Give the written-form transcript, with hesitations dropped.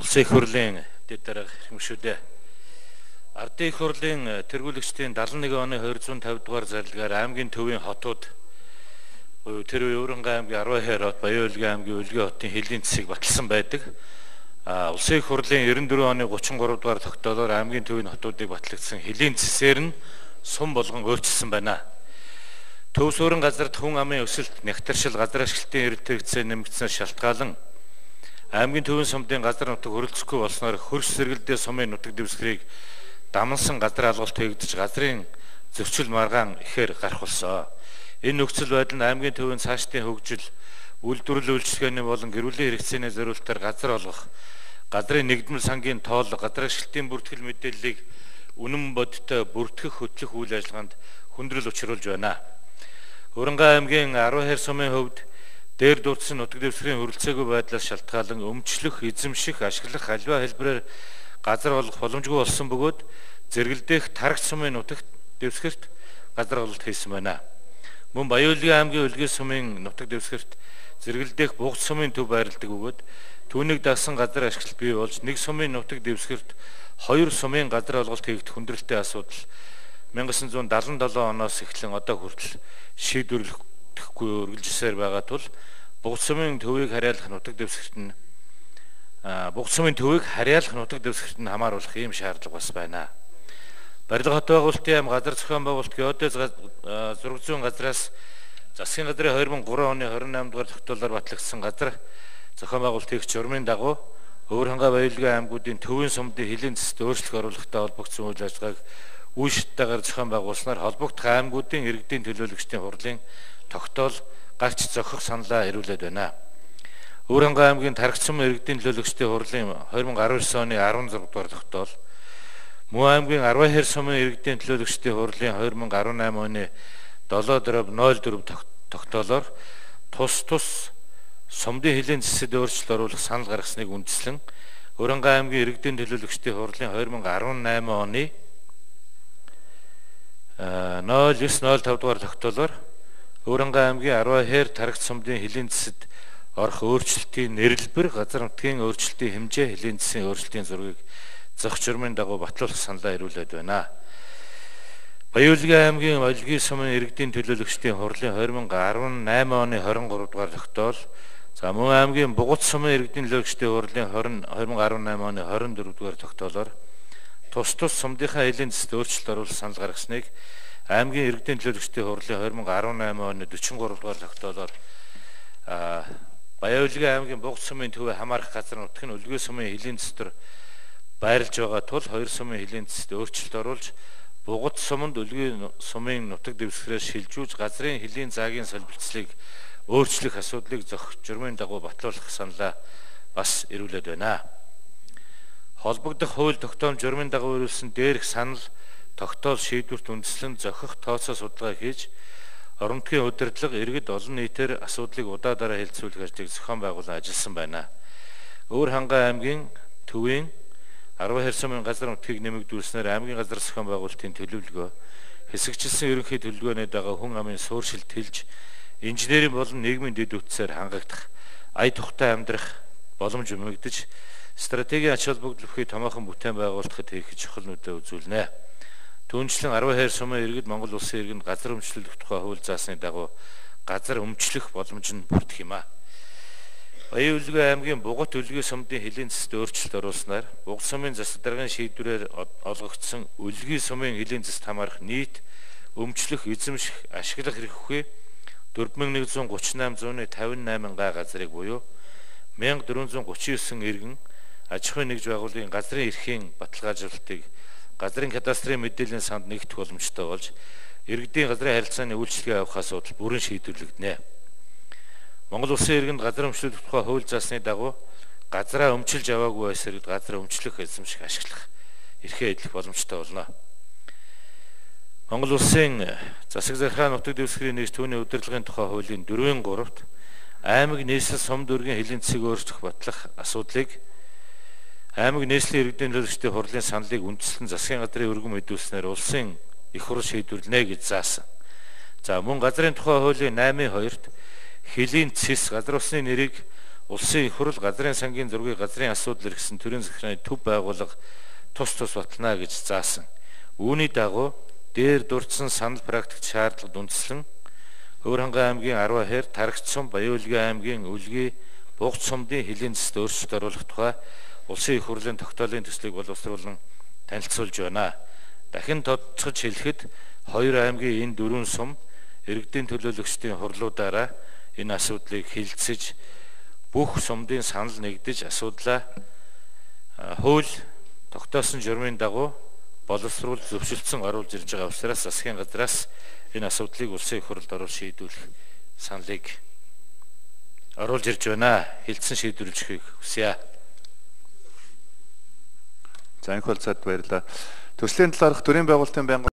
Улсын их хурлын дэд дарга хэрмшүүдээ. Ардын их хурлын тэргүүлэгчдийн 71 оны 250 дугаар зарилгаар аймгийн төвийн хотууд тэр Өвөрнгай аймгийн 12 хот, Баян-Улгийн аймгийн Үлгий хотын хэлийн засгийг баталсан байдаг. Улсын их хурлын 94 оны 33 дугаар тогтоолоор аймгийн төвийн хотуудыг батлагдсан хэлийн засээр нь сум болгон өөрчилсөн байна. Төв суурин газарт хүн амын өсөлт, нягтршил, газар ашиглалтын эрэлт хэрэгцээ нэмэгдсэнээр шалтгаалan аймгийн төвийн сумдын газар нутаг хөрөлцөхгүй болсноор хөрш сэргэлдээ сумын нутаг дэвсгэрийг дамнсан газар алгалт хийгдэж газрын зөрчил маргаан ихээр гарах болсон. Энэ нөхцөл байдал нь аймгийн төвийн цаашдын хөгжил, үйлдвэрлэл үйлчлэгээний болон гэр бүлийн хэрэгцээний зориулалтаар газар олгох, газрын нэгдмэл сангийн тоол, газар ашиглалтын бүртгэл мэдээллийг үнэн бодиттой бүртгэх хөтлөх үйл ажиллагаанд хүндрэл учруулж байна. Өвөрнгай аймгийн 12 сумын хувьд дээр дурдсан нутаг дэвсгэрийн хөрөлцөөгүй байдлаас шалтгаалan өмчлөх, эзэмших, ашиглах аливаа хэлбэрээр газар олгох боломжгүй болсон бөгөөд зэрэгэлдэх тарагт сумын нутаг дэвсгэрт газар олголт хийсэн байна. Мөн Баян-Улгийн аймгийн Үлгий сумын нутаг дэвсгэрт зэрэгэлдэх Бугц сумын төв байрладаг бөгөөд түүнийг дагсан газар ашиглалт бий болж нэг сумын нутаг дэвсгэрт хоёр сумын газар олголт хийгдэх хүндрэлтэй асуудал 1977 оноос эхлэн одоо хүртэл шийдвэрлэхгүй үргэлжилсээр байгаа тул Бугц сумын төвийг харьяалах нутаг дэвсгэрт нь хамааруулах ийм шаардлага бас байна. Барилга хот байгуулалтын ам газар зохион байгуулалт геодез зураг зүйн газраас засгийн газрын 2003 оны 28 дугаар тогтоолоор батлагдсан газар зохион байгуулалт хийх журмын дагуу Өвөрнгай Баян-Улгийн аймагуудын төвийн сумдын хэлийн засалд өөрчлөлт оруулахтай холбогдсон үйл ажиллагааг үе шаттайгаар зохион байгуулснаар холбогдох аймагуудын иргэдийн төлөөлөгчдийн хурлын тогтоол гарч зохих саналаа ирүүлээд байна. Өвөрнгай аймгийн тарагт сумын иргэдийн төлөөлөгчдийн хурлын 2019 оны 16 дугаар тогтоол, Мөн аймгийн 12 сумын иргэдийн төлөөлөгчдийн хурлын 2018 оны 7/04 тогтоолоор тус сумдын хэлийн засалд өөрчлөлт оруулах санал гаргасныг үндэслэн Өвөрнгай аймгийн иргэдийн төлөөлөгчдийн хурлын 2018 оны 09/05 дугаар тогтоолоор Өвөрнгай аймгийн 12 тарагт сумдын хэлийн засалд орох өөрчлөлтийн нэрлэлбэр, газар нутгийн өөрчлөлтийн хэмжээ, хэлийн засгийн өөрчлөлтийн зургийг зах журмын дагуу батлуулах саналаа ирүүлээд байна. Баян-Улгийн аймгийн Улгий сумын иргэдийн төлөөлөгчдийн хурлын 2018 оны 23 дугаар тогтоол, мөн аймгийн Бугц сумын иргэдийн төлөөлөгчдийн хурлын 2018 оны 24 дугаар тогтоолоор тус сумдынхаа хэлийн засалд өөрчлөлт оруулах санал гаргасныг аймгийн иргэдийн төлөөлөгчдийн хурлын 2018 оны 43 дугаар тогтоолоор Баян-Улгийн аймгийн Бугц сумын төвөө хамаарах газар нутаг нь Үлгий сумын хэлийн засалд байрлаж байгаа тул хоёр сумын хэлийн засалд өөрчлөлт оруулж Бугц суманд Үлгий сумын нутаг дэвсгэрээс шилжүүлж газрын хэлийн заагийн солилцлыг өөрчлөх асуудлыг зохих журмын дагуу батлуулах саналаа бас ирүүлээд байна. Холбогдох хууль тогтоом журмын дагуу ирүүлсэн дээрх санал тогтоол шийдвэрт үндэслэн зохих тооцоо судалгаа хийж орон нутгийн удирдлага иргэд олон нийтээр асуудлыг удаа дараа хэлэлцүүлэх ажлыг зохион байгуулан ажилласан байна. Өвөрнгай аймгийн төвийн 12 сумын газар нутгийг нэмэгдүүлснээр аймгийн газар зохион байгуулалтын төлөвлөгөө, хэсэгчилсэн ерөнхий төлөвлөгөөний дагуу хүн амын суурьшилт хэлж, инженерийн болон нийгмийн дэд үтсээр хангагдах, ая тухтай амьдрах боломж өмөгдөж, стратегийн ач холбогдол бүхий томоохон бүтээн байгуулахад хийх чухал нүдэ үзүүлнэ. Түүнчлэн 12 сумын иргэд Монгол улсын иргэнд газар өмчлөх тухай хууль заасны дагуу газар өмчлөх боломж нь бүрдэх юм а. Баян-Улгийн аймгийн Бугц Үлгий сумдын хэлийн засалд өөрчлөлт оруулснаар Бугц сумын засаг даргын шийдвэрээр олгогдсон Үлгий сумын хэлийн засалд хамаарах нийт өмчлөх, эзэмших, ашиглах эрх үхээ 4138,158 га газрыг буюу 1439 иргэн аж ахуйн нэгж байгууллагын газрын эрхийн баталгаажуулалтыг газрын кадастрын мэдээллийн санд нэгдэх боломжтой болж иргэдийн газрын харилцааны үйлчлэгээ авах асуудал бүрэн шийдвэрлэгдэнэ. Монгол улсын иргэнд газар өмчлөх тухай хууль заасны дагуу газраа өмчилж аваагүй байс иргэд газар өмчлөх, эзэмших, ашиглах эрхээ эдлэх боломжтой болно. Монгол улсын засаг захиргааны нутаг дэвсгэрийн нэгж түүний удирдлагын тухай хуулийн 4-3-т аймаг нийслэл сум дүүргийн хэлийн засгийг өөрчлөх батлах асуудлыг аймаг нийслэлийн иргэдийн төлөөлөгчдийн хурлын саналыг үндэслэн засгийн газрын өргөн мэдүүлснээр улсын их хурл шийдвэрлэнэ гэж заасан. Мөн газрын тухай хуулийн 8-2-т хэлийн цэс газар усны нэрийг Улсын их хурл газрын сангийн зургийг газрын асуудал эрхсэн төрийн захиргааны төв байгууллага тус батлана гэж заасан. Үүний дагуу дээр дурдсан санал практикт шаардлагад үндэслэн Хөвөрхангай аймгийн 10 хэр Тарагч сум, Баян-Улгийн аймгийн Үлгий, Бугц сумдын хөлийн зэст өөрчлөлт оруулах тухай улсын их хурлын тогтоолын төслийг боловсруулан танилцуулж байна. Дахин тодтогч хэлэхэд 2 аймгийн энэ 4 сум иргэдийн төлөөлөгчдийн хурлуудаараа энэ асуудлыг хилцэж бүх сумдын санал нэгдэж асуудлаа хууль тогтоосон журмын дагуу боловсруул зөвшөлдсөн оруулж ирж байгаа учраас засгийн газраас энэ асуудлыг улсын их хурлд оруулж шийдвэрлэх саналыг оруулж ирж байна. Хилцэн шийдвэрлэхийг хүсье. За энэ хөлцөд баярлалаа. Төслийн талаарх төрийн байгуулалтын